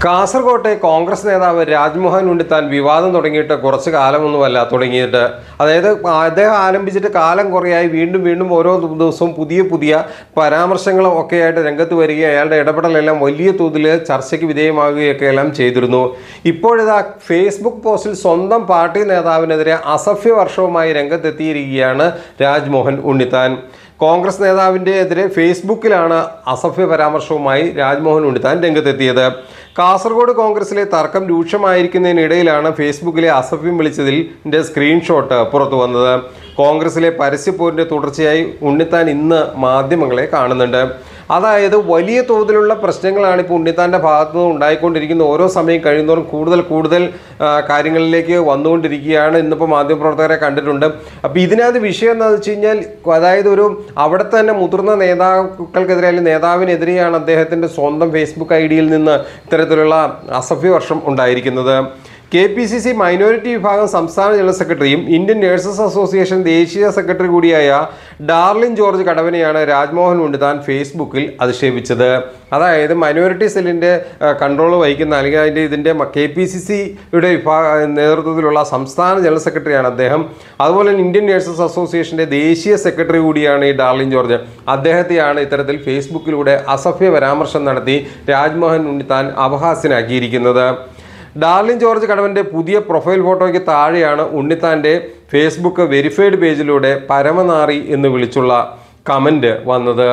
കാസർകോട്ടെ കോൺഗ്രസ് നേതാവ് രാജ്മോഹൻ ഉണ്ണിത്താൻ വിവാദം തുടങ്ങിയിട്ട് കുറച്ച് കാലമൊന്നുമല്ല തുടങ്ങിയിട്ട്. അതായത് അദ്ദേഹം ആരംഭിച്ചിട്ട് കാലം കുറയായി വീണ്ടും ഓരോ ദിവസവും പുതിയ പരാമർശങ്ങളും ഒക്കെ ആയിട്ട് രംഗത്ത് വരികയും അയാളുടെ ഇടപെടലെല്ലാം വലിയ തോതിൽ ചർച്ചയ്ക്ക് വിധേയമാകുകയൊക്കെ എല്ലാം ചെയ്തിരുന്നു. ഇപ്പോഴിതാ ഫേസ്ബുക്ക് പോസ്റ്റിൽ സ്വന്തം പാർട്ടി നേതാവിനെതിരെ അസഭ്യവർഷവുമായി രംഗത്തെത്തിയിരിക്കുകയാണ് രാജ്മോഹൻ ഉണ്ണിത്താൻ. കോൺഗ്രസ് നേതാവിൻ്റെ എതിരെ ഫേസ്ബുക്കിലാണ് അസഭ്യ പരാമർശവുമായി രാജ്മോഹൻ ഉണ്ണിത്താൻ രംഗത്തെത്തിയത്. കാസർഗോഡ് കോൺഗ്രസിലെ തർക്കം രൂക്ഷമായിരിക്കുന്നതിനിടയിലാണ് ഫേസ്ബുക്കിലെ അസഭ്യം വിളിച്ചതിൻ്റെ സ്ക്രീൻഷോട്ട് പുറത്തു വന്നത്. കോൺഗ്രസിലെ പരസ്യപ്പോരിൻ്റെ തുടർച്ചയായി ഉണ്ണിത്താൻ ഇന്ന് മാധ്യമങ്ങളെ കാണുന്നുണ്ട്. അതായത് വലിയ തോതിലുള്ള പ്രശ്നങ്ങളാണ് ഇപ്പോൾ ഉണ്ണിത്താൻ്റെ ഭാഗത്തു നിന്ന് ഉണ്ടായിക്കൊണ്ടിരിക്കുന്ന. ഓരോ സമയം കഴിയുന്നതോറും കൂടുതൽ കാര്യങ്ങളിലേക്ക് വന്നുകൊണ്ടിരിക്കുകയാണ്. ഇന്നിപ്പോൾ മാധ്യമപ്രവർത്തകരെ കണ്ടിട്ടുണ്ട്. അപ്പോൾ ഇതിനകത്ത് വിഷയം എന്താണെന്ന് വെച്ച് കഴിഞ്ഞാൽ, അതായത് അവിടെ തന്നെ മുതിർന്ന നേതാക്കൾക്കെതിരെ അല്ലെങ്കിൽ നേതാവിനെതിരെയാണ് അദ്ദേഹത്തിൻ്റെ സ്വന്തം ഫേസ്ബുക്ക് ഐഡിയിൽ നിന്ന് ഇത്തരത്തിലുള്ള അസഭ്യവർഷം ഉണ്ടായിരിക്കുന്നത്. KPCC മൈനോറിറ്റി വിഭാഗം സംസ്ഥാന ജനറൽ സെക്രട്ടറിയും ഇന്ത്യൻ നഴ്സസ് അസോസിയേഷൻ ദേശീയ സെക്രട്ടറി കൂടിയായ ഡാർലിൻ ജോർജ് കടവനെയാണ് രാജ്മോഹൻ ഉണ്ണിത്താൻ ഫേസ്ബുക്കിൽ അധിക്ഷേപിച്ചത്. അതായത് മൈനോറിറ്റി സെല്ലിൻ്റെ കൺട്രോൾ വഹിക്കുന്ന അല്ലെങ്കിൽ ഇതിൻ്റെ KPCCയുടെ നേതൃത്വത്തിലുള്ള സംസ്ഥാന ജനറൽ സെക്രട്ടറിയാണ് അദ്ദേഹം. അതുപോലെ ഇന്ത്യൻ നഴ്സസ് അസോസിയേഷൻ്റെ ദേശീയ സെക്രട്ടറി കൂടിയാണ് ഈ ഡാർലിൻ ജോർജ്. അദ്ദേഹത്തെയാണ് ഇത്തരത്തിൽ ഫേസ്ബുക്കിലൂടെ അസഭ്യ പരാമർശം നടത്തി രാജ്മോഹൻ ഉണ്ണിത്താൻ അപഹാസ്യനാക്കിയിരിക്കുന്നത്. ഡാർലിൻ ജോർജ് കടവൻ്റെ പുതിയ പ്രൊഫൈൽ ഫോട്ടോയ്ക്ക് താഴെയാണ് ഉണ്ണിത്താൻ്റെ ഫേസ്ബുക്ക് വെരിഫൈഡ് പേജിലൂടെ പരമനാറി എന്ന് വിളിച്ചുള്ള കമൻറ്റ് വന്നത്.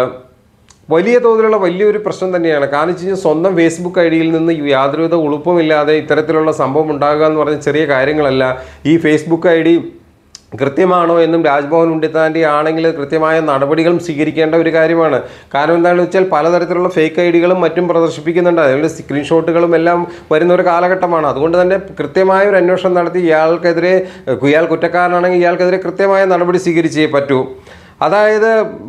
വലിയ തോതിലുള്ള വലിയൊരു പ്രശ്നം തന്നെയാണ്. കാരണം വെച്ച് കഴിഞ്ഞാൽ സ്വന്തം ഫേസ്ബുക്ക് ഐഡിയിൽ നിന്ന് യാതൊരുവിധ ഉളുപ്പമില്ലാതെ ഇത്തരത്തിലുള്ള സംഭവം ഉണ്ടാകുക എന്ന് പറഞ്ഞ ചെറിയ കാര്യങ്ങളല്ല. ഈ ഫേസ്ബുക്ക് ഐഡി കൃത്യമാണോ എന്നും രാജ്മോഹൻ ഉണ്ണിത്താൻ്റെ ആണെങ്കിൽ കൃത്യമായ നടപടികളും സ്വീകരിക്കേണ്ട ഒരു കാര്യമാണ്. കാരണം എന്താണെന്ന് വെച്ചാൽ പലതരത്തിലുള്ള ഫേക്ക് ഐഡികളും മറ്റും പ്രദർശിപ്പിക്കുന്നുണ്ട്. അതിൻ്റെ സ്ക്രീൻഷോട്ടുകളും എല്ലാം വരുന്ന ഒരു കാലഘട്ടമാണ്. അതുകൊണ്ട് തന്നെ കൃത്യമായ ഒരു അന്വേഷണം നടത്തി ഇയാൾ കുറ്റക്കാരനാണെങ്കിൽ ഇയാൾക്കെതിരെ കൃത്യമായ നടപടി സ്വീകരിച്ചേ പറ്റൂ. അതായത്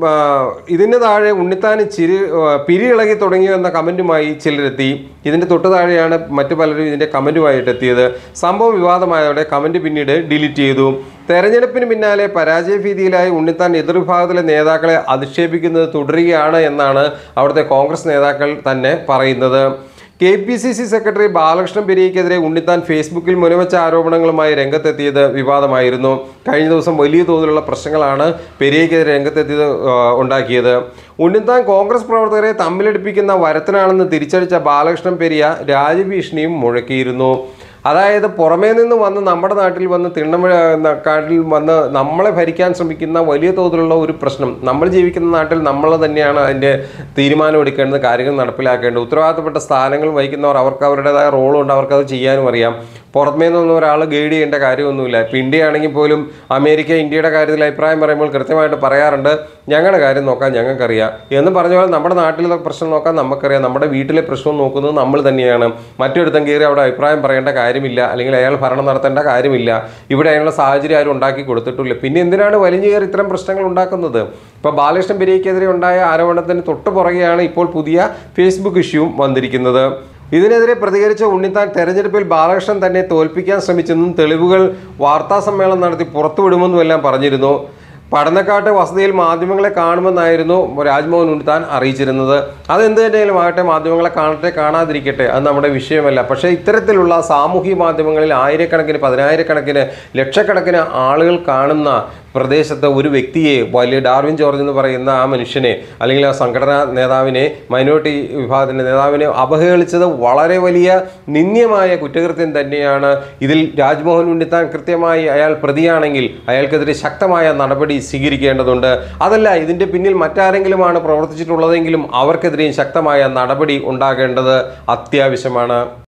ഇതിന് താഴെ ഉണ്ണിത്താന് പിരി ഇളകി തുടങ്ങിയോ എന്ന കമൻറ്റുമായി ചിലരെത്തി. ഇതിൻ്റെ തൊട്ട് താഴെയാണ് മറ്റു പലരും ഇതിൻ്റെ കമൻറ്റുമായിട്ട് എത്തിയത്. സംഭവം വിവാദമായതോടെ കമൻറ്റ് പിന്നീട് ഡിലീറ്റ് ചെയ്തു. തെരഞ്ഞെടുപ്പിന് പിന്നാലെ പരാജയഭീതിയിലായി ഉണ്ണിത്താൻ എതിർവിഭാഗത്തിലെ നേതാക്കളെ അധിക്ഷേപിക്കുന്നത് തുടരുകയാണ് എന്നാണ് അവിടുത്തെ കോൺഗ്രസ് നേതാക്കൾ തന്നെ പറയുന്നത്. KPCC സെക്രട്ടറി ബാലകൃഷ്ണൻ പെരിയയ്ക്കെതിരെ ഉണ്ണിത്താൻ ഫേസ്ബുക്കിൽ മുൻവച്ച ആരോപണങ്ങളുമായി രംഗത്തെത്തിയത് വിവാദമായിരുന്നു. കഴിഞ്ഞ ദിവസം വലിയ തോതിലുള്ള പ്രശ്നങ്ങളാണ് പെരിയയ്ക്കെതിരെ ഉണ്ടാക്കിയത്. ഉണ്ണിത്താൻ കോൺഗ്രസ് പ്രവർത്തകരെ തമ്മിലടിപ്പിക്കുന്ന വരത്തനാണെന്ന് തിരിച്ചടിച്ച ബാലകൃഷ്ണൻ പെരിയ രാജ്യഭീഷണിയും മുഴക്കിയിരുന്നു. അതായത് പുറമേ നിന്ന് വന്ന് നമ്മുടെ നാട്ടിൽ വന്ന് കാട്ടിൽ വന്ന് നമ്മളെ ഭരിക്കാൻ ശ്രമിക്കുന്ന വലിയ തോതിലുള്ള ഒരു പ്രശ്നം. നമ്മൾ ജീവിക്കുന്ന നാട്ടിൽ നമ്മൾ തന്നെയാണ് അതിൻ്റെ തീരുമാനം എടുക്കേണ്ടത്, കാര്യങ്ങൾ നടപ്പിലാക്കേണ്ടത്. ഉത്തരവാദിത്തപ്പെട്ട സ്ഥാനങ്ങൾ വഹിക്കുന്നവർ അവർക്ക് അവരുടേതായ റോളുണ്ട്, അവർക്കത് ചെയ്യാനും അറിയാം. പുറമേ നിന്ന് ഒരാൾ ഗൈഡ് ചെയ്യേണ്ട കാര്യമൊന്നുമില്ല. ഇപ്പോൾ ഇന്ത്യയാണെങ്കിൽ പോലും അമേരിക്ക ഇന്ത്യയുടെ കാര്യത്തിൽ അഭിപ്രായം പറയുമ്പോൾ കൃത്യമായിട്ട് പറയാറുണ്ട്, ഞങ്ങളുടെ കാര്യം നോക്കാൻ ഞങ്ങൾക്കറിയാം എന്ന് പറഞ്ഞ പോലെ നമ്മുടെ നാട്ടിലെ പ്രശ്നം നോക്കാൻ നമുക്കറിയാം. നമ്മുടെ വീട്ടിലെ പ്രശ്നം നോക്കുന്നത് നമ്മൾ തന്നെയാണ്. മറ്റൊരുത്തം കയറി അവിടെ അഭിപ്രായം പറയേണ്ട കാര്യമില്ല, അല്ലെങ്കിൽ അയാൾ ഭരണം നടത്തേണ്ട കാര്യമില്ല. ഇവിടെ അതിനുള്ള സാഹചര്യം ആരും ഉണ്ടാക്കി കൊടുത്തിട്ടില്ല. പിന്നെ എന്തിനാണ് വലിഞ്ഞു കയറി ഇത്തരം പ്രശ്നങ്ങൾ ഉണ്ടാക്കുന്നത്? ഇപ്പോൾ ബാലകൃഷ്ണൻ പെരിയയ്ക്കെതിരെ ഉണ്ടായ ആരോപണത്തിന് തൊട്ട് പുറകെയാണ് ഇപ്പോൾ പുതിയ ഫേസ്ബുക്ക് ഇഷ്യൂവും വന്നിരിക്കുന്നത്. ഇതിനെതിരെ പ്രതികരിച്ച ഉണ്ണിത്താൻ തെരഞ്ഞെടുപ്പിൽ ബാലകൃഷ്ണൻ തന്നെ തോൽപ്പിക്കാൻ ശ്രമിച്ചെന്നും തെളിവുകൾ വാർത്താസമ്മേളനം നടത്തി പുറത്തുവിടുമെന്നും എല്ലാം പറഞ്ഞിരുന്നു. പടന്നക്കാട്ട് വസതിയിൽ മാധ്യമങ്ങളെ കാണുമെന്നായിരുന്നു രാജ്മോഹൻ ഉണ്ണിത്താൻ അറിയിച്ചിരുന്നത്. അതെന്ത് തന്നെയാലും ആകട്ടെ, മാധ്യമങ്ങളെ കാണട്ടെ കാണാതിരിക്കട്ടെ, അത് നമ്മുടെ വിഷയമല്ല. പക്ഷേ ഇത്തരത്തിലുള്ള സാമൂഹ്യ മാധ്യമങ്ങളിൽ ആയിരക്കണക്കിന്, പതിനായിരക്കണക്കിന്, ലക്ഷക്കണക്കിന് ആളുകൾ കാണുന്ന പ്രദേശത്ത് ഒരു വ്യക്തിയെ, വലിയ ഡാർവിൻ ജോർജ് എന്ന് പറയുന്ന ആ മനുഷ്യനെ, അല്ലെങ്കിൽ ആ സംഘടനാ നേതാവിനെ, മൈനോറിറ്റി വിഭാഗത്തിൻ്റെ നേതാവിനെ അവഹേളിച്ചത് വളരെ വലിയ നിന്ദ്യമായ കുറ്റകൃത്യം തന്നെയാണ്. ഇതിൽ രാജ്മോഹൻ ഉണ്ണിത്താൻ കൃത്യമായി അയാൾ പ്രതിയാണെങ്കിൽ അയാൾക്കെതിരെ ശക്തമായ നടപടി സ്വീകരിക്കേണ്ടതുണ്ട്. അതല്ല ഇതിൻ്റെ പിന്നിൽ മറ്റാരെങ്കിലുമാണ് പ്രവർത്തിച്ചിട്ടുള്ളതെങ്കിലും അവർക്കെതിരെയും ശക്തമായ നടപടി ഉണ്ടാകേണ്ടത് അത്യാവശ്യമാണ്.